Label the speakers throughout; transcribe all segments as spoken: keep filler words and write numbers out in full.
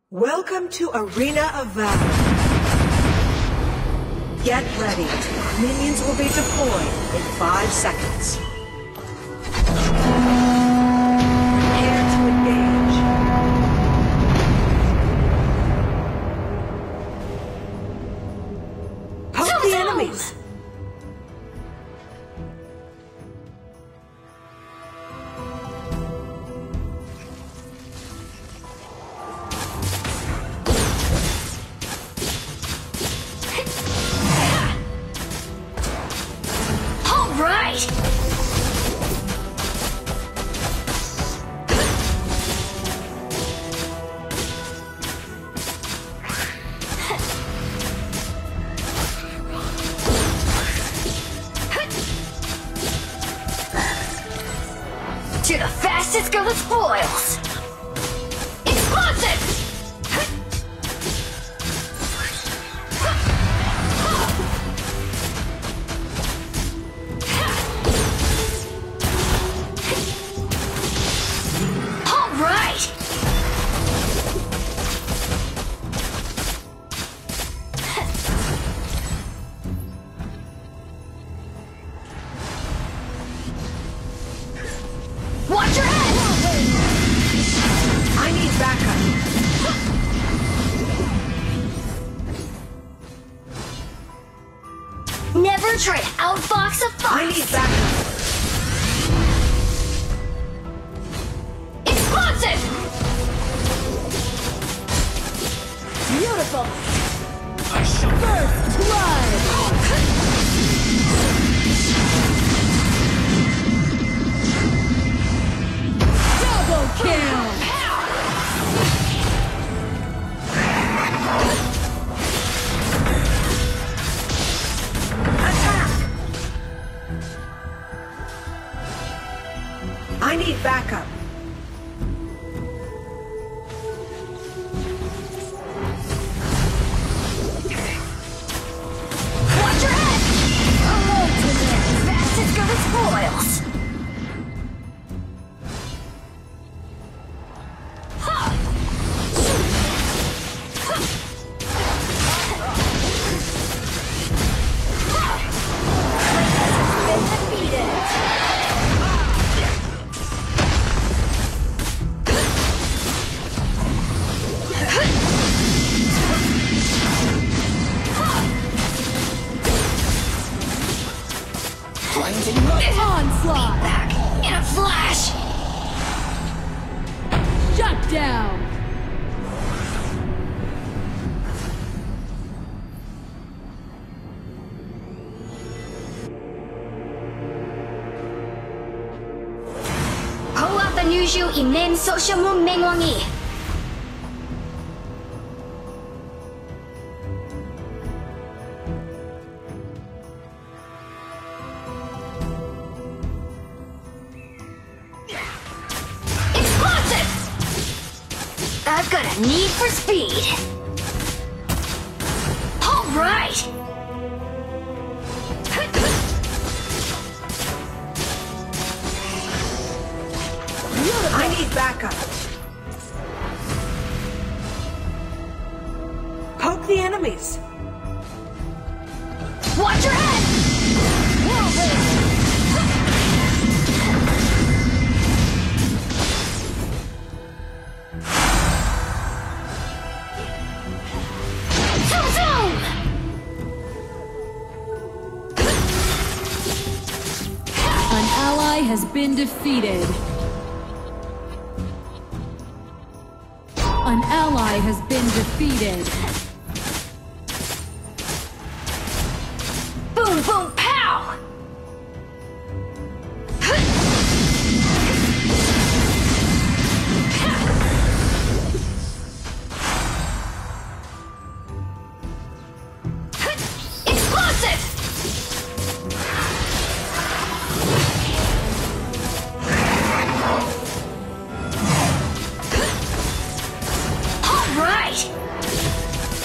Speaker 1: Welcome to Arena of Valor. Get ready. Minions will be deployed in five seconds. Prepare to engage. Poke the enemies.
Speaker 2: To the fastest go the spoils! Explosive! All right! Watch your head!
Speaker 1: I need backup.
Speaker 2: Never try to outfox a fox!
Speaker 1: I need backup.
Speaker 2: Explosive!
Speaker 3: Beautiful! First blood! Double kill!
Speaker 1: Attack! I need backup.
Speaker 2: Watch your head! Fastest go the spoils!
Speaker 3: Onslaught!
Speaker 2: Back in a flash!
Speaker 3: Shut down!
Speaker 2: Pull out the Nuju Inen Soshamu Mengwangi! I've got a need for speed. All right.
Speaker 1: I need backup. Poke the enemies.
Speaker 2: Watch your head.
Speaker 3: An ally has been defeated. An ally has been defeated.
Speaker 2: Boom, boom, pow! Explosive! All right!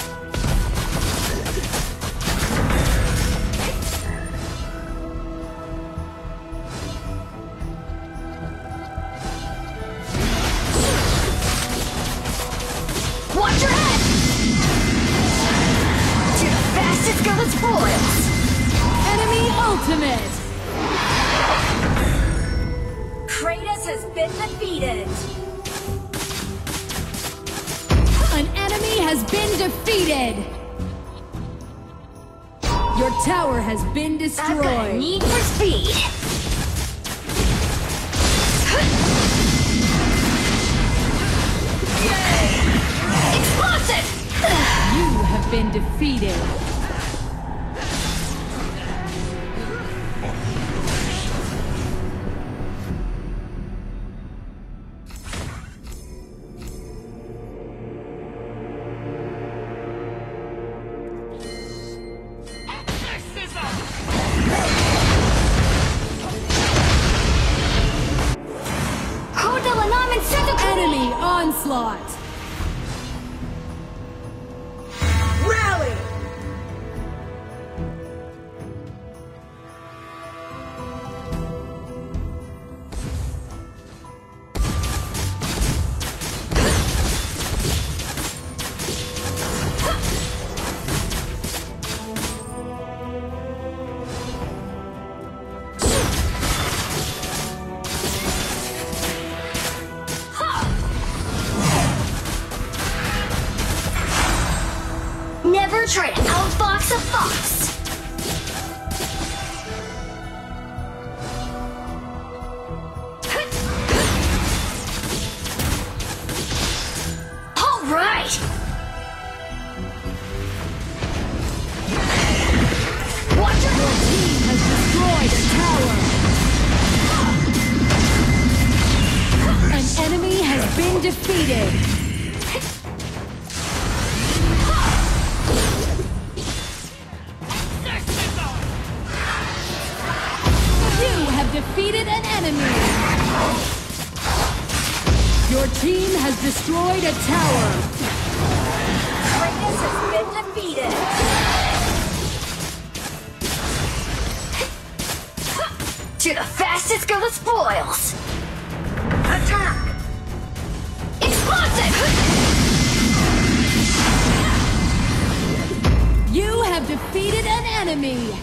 Speaker 3: ultimate!
Speaker 2: Kratos has been defeated.
Speaker 3: An enemy has been defeated! Your tower has been
Speaker 2: I've got a
Speaker 3: destroyed!
Speaker 2: need for speed. Explosive!
Speaker 3: You have been defeated! Enemy onslaught!
Speaker 1: Rally!
Speaker 2: Never try to outfox a fox. All right. Watch your
Speaker 3: Your team has destroyed a tower! An enemy has been defeated! Defeated an enemy! Your team has destroyed a tower!
Speaker 2: Kratos has been defeated. To the fastest go the spoils. Attack! Explosive!
Speaker 3: You have defeated an enemy!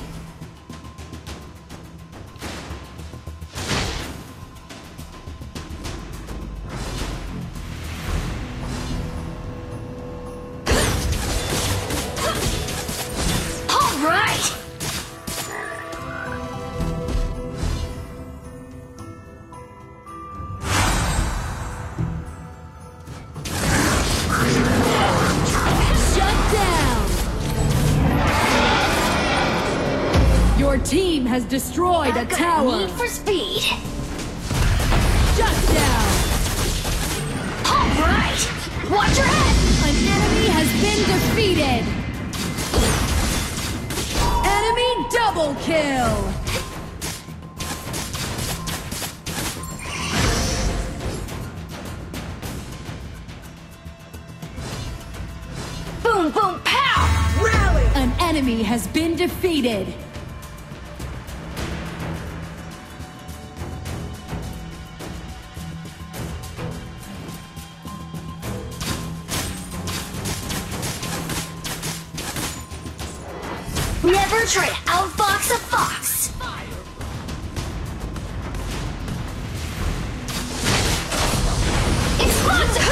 Speaker 3: Your team has destroyed
Speaker 2: I've
Speaker 3: a
Speaker 2: got
Speaker 3: tower!
Speaker 2: a need for speed.
Speaker 3: Shut down!
Speaker 2: All right! Watch your head!
Speaker 3: An enemy has been defeated! Enemy double kill!
Speaker 2: Boom, boom, pow!
Speaker 1: Rally!
Speaker 3: An enemy has been defeated!
Speaker 2: Never try to outfox a fox. Explosive!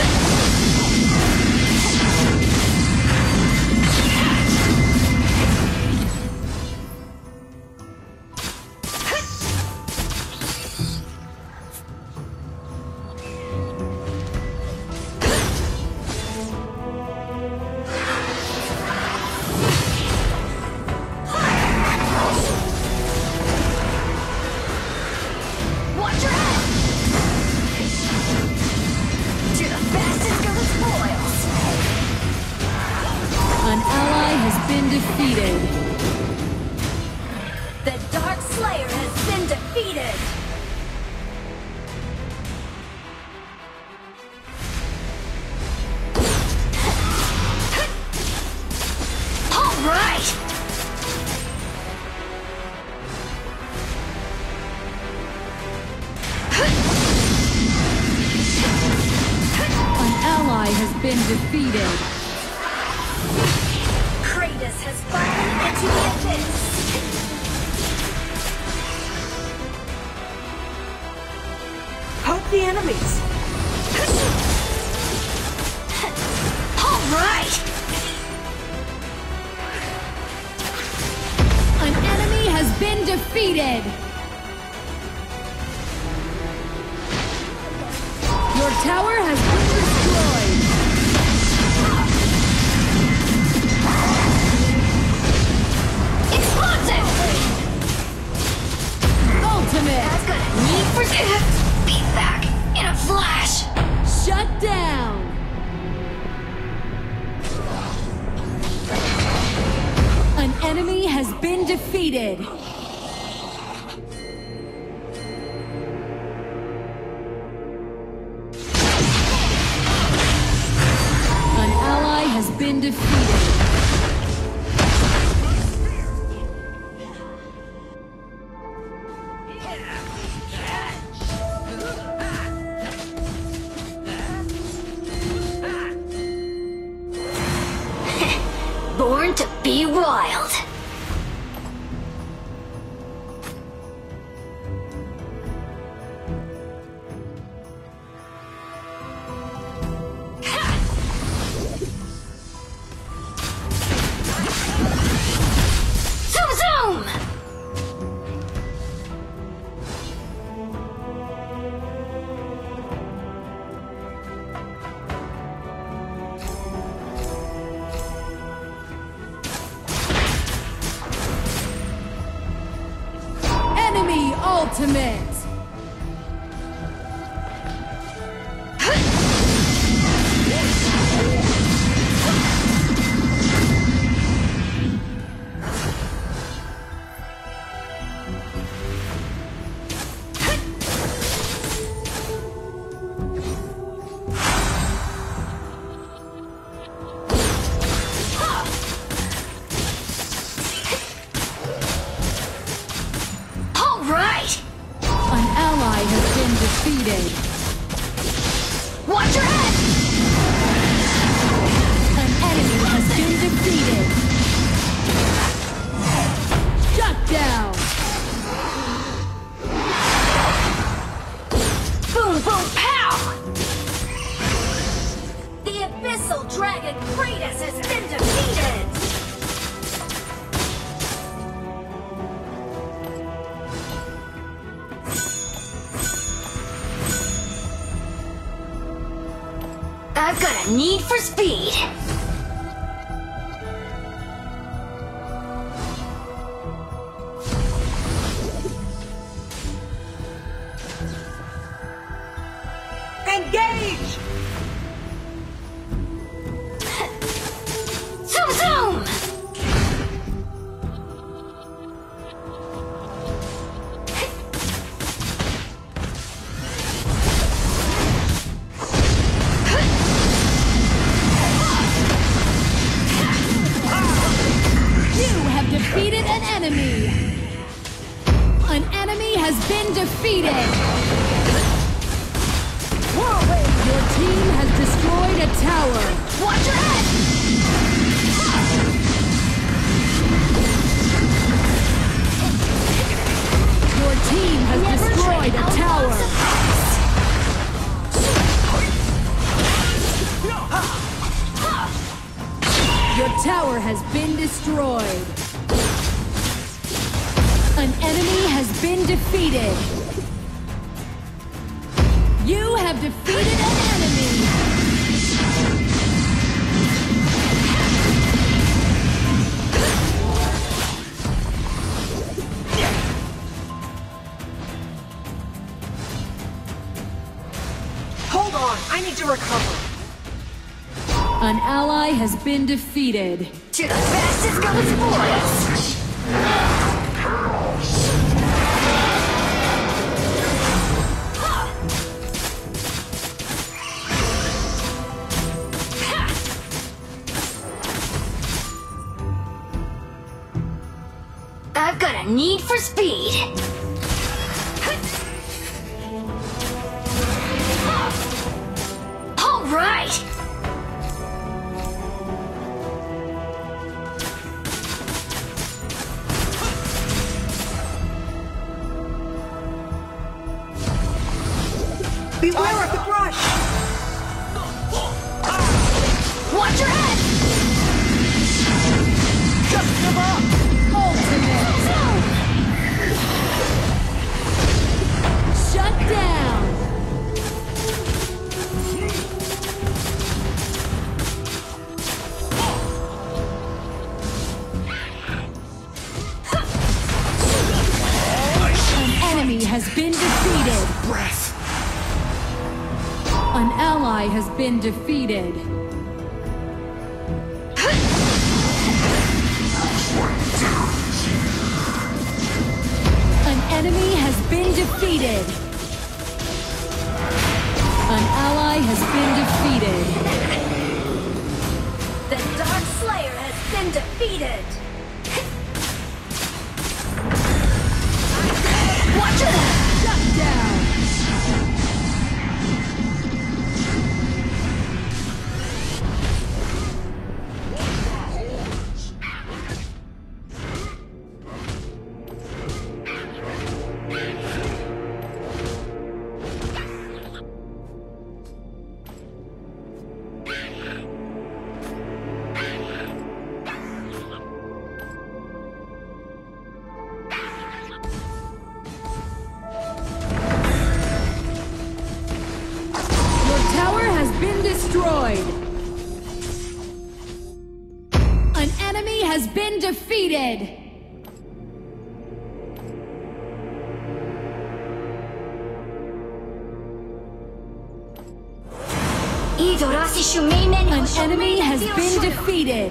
Speaker 2: Watch your head! To the fastest go the spoils.
Speaker 3: An ally has been defeated!
Speaker 2: The Dark Slayer has been defeated. All right!
Speaker 3: An ally has been defeated!
Speaker 2: Kratos has fallen into the abyss.
Speaker 1: the enemies.
Speaker 2: All right.
Speaker 3: An enemy has been defeated. Your tower has been destroyed.
Speaker 2: Explosive.
Speaker 3: Ultimate.
Speaker 2: That's gonna need for speed back in a flash.
Speaker 3: Shut down. An enemy has been defeated. An ally has been defeated.
Speaker 2: Born to be wild. Zoom zoom!
Speaker 3: Enemy ultimate.
Speaker 2: All right.
Speaker 3: An ally has been defeated.
Speaker 2: Watch your head.
Speaker 3: An enemy has been defeated. Shut down.
Speaker 2: Boom boom pow. The abyssal dragon Kratos has been defeated. I've got a need for speed.
Speaker 1: Engage!
Speaker 2: Zoom zoom!
Speaker 3: You have defeated an enemy. An enemy has been defeated. Your team has destroyed a tower.
Speaker 2: Watch your head!
Speaker 3: Your team has
Speaker 2: Never
Speaker 3: destroyed
Speaker 2: trade
Speaker 3: a
Speaker 2: outlaws
Speaker 3: tower.
Speaker 2: of ice.
Speaker 3: Your tower has been destroyed. An enemy has been defeated. You have defeated an enemy.
Speaker 1: Hold on, I need to recover.
Speaker 3: An ally has been defeated.
Speaker 2: To the fastest goes boys! I've got a need for speed. All right!
Speaker 1: Beware of the brush!
Speaker 2: Watch your head!
Speaker 3: Just give up! Ultimate! Shut down! An enemy has been defeated.
Speaker 4: Breath.
Speaker 3: An ally has been defeated. An enemy has been defeated. An ally has been defeated.
Speaker 2: The Dark Slayer has been defeated. Watch it!
Speaker 3: Shut down! Destroyed. An enemy has been defeated.
Speaker 2: An
Speaker 3: enemy has been defeated.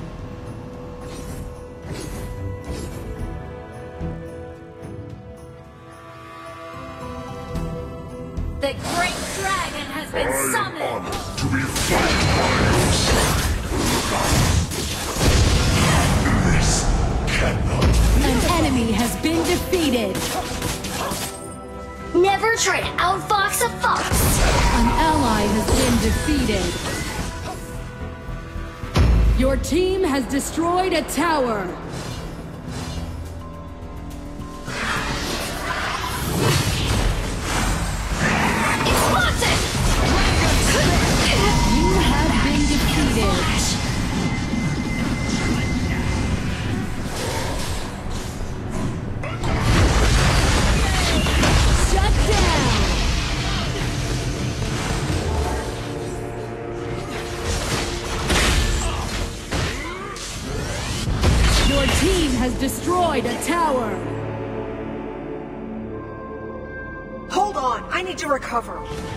Speaker 2: The great dragon has been
Speaker 4: I am
Speaker 2: summoned.
Speaker 4: honored to be fighting by your side. This cannot be.
Speaker 3: An enemy has been defeated.
Speaker 2: Never trade outfox a fox.
Speaker 3: An ally has been defeated. Your team has destroyed a tower. You have been defeated. Shut down. Your team has destroyed a tower.
Speaker 1: Hold on, I need to recover.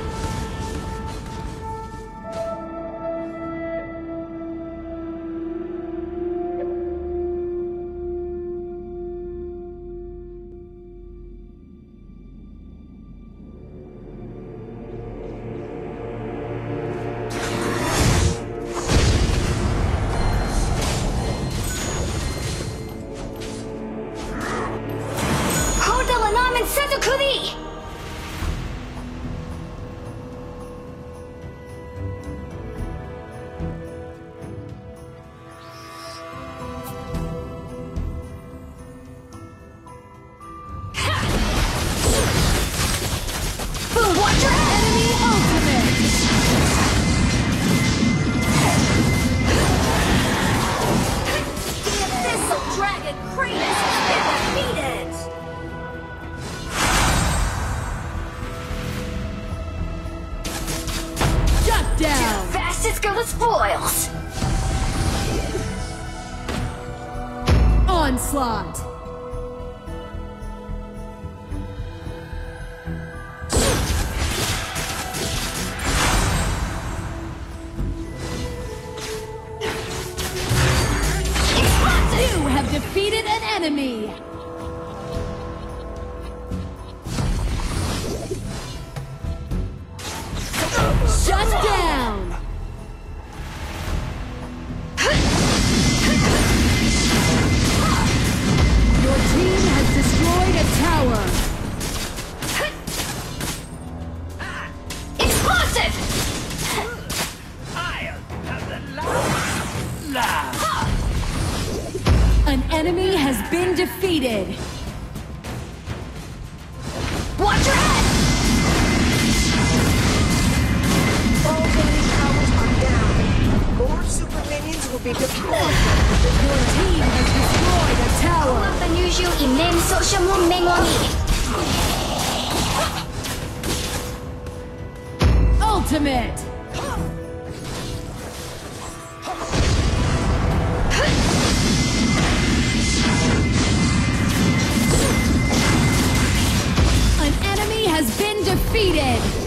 Speaker 3: Down.
Speaker 2: Fastest go to spoils.
Speaker 3: Onslaught. You have defeated an enemy. Shut down! Your team has destroyed a tower.
Speaker 2: Explosive!
Speaker 5: I'll have the last laugh.
Speaker 3: An enemy has been defeated.
Speaker 2: Watch your head!
Speaker 3: ultimate. An enemy has been defeated.